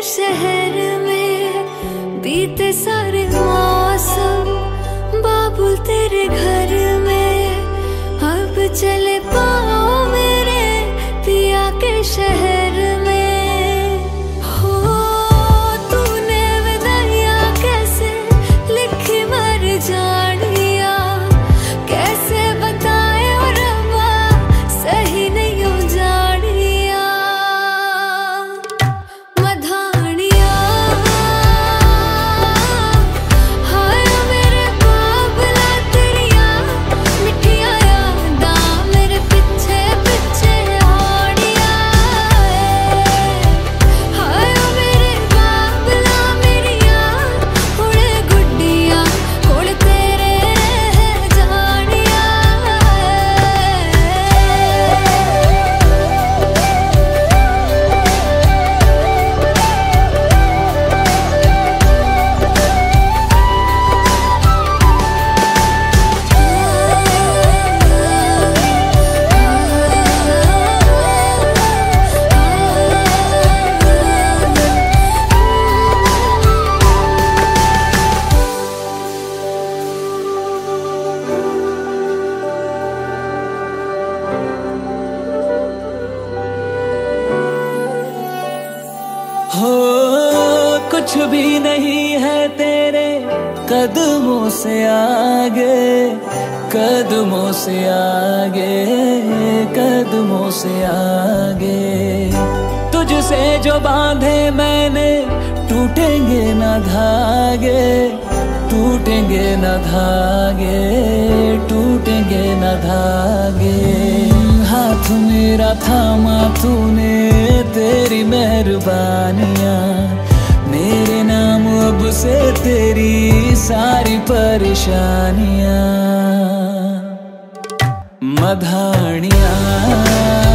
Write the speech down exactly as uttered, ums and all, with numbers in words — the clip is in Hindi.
शहर में बीते सारे मौसम, बाबुल तेरे घर में अब चले पाओ मेरे पिया के शहर में। हो तूने विदाइया कैसे लिखी मर जानिया, कैसे बताए और रब्बा सही नहीं हो जानिया। मधानिया हाय मेरे बाबला तेरिया मिठिया यादा मेरे पिछे पिछे आड़िया। हाय मेरे बाबला मेरिया हुणे गुड्डिया कोल तेरे रह जानिया। हो कुछ भी नहीं है तेरे कदमों से आगे, कदमों से आगे, कदमों से आगे। तुझसे जो बांधे मैंने टूटेंगे न धागे, टूटेंगे न धागे, टूटेंगे न धागे। हाथ मेरा थामा तूने तेरी मेहरबानियां, मेरे नाम अब से तेरी सारी परेशानियां। मधानियां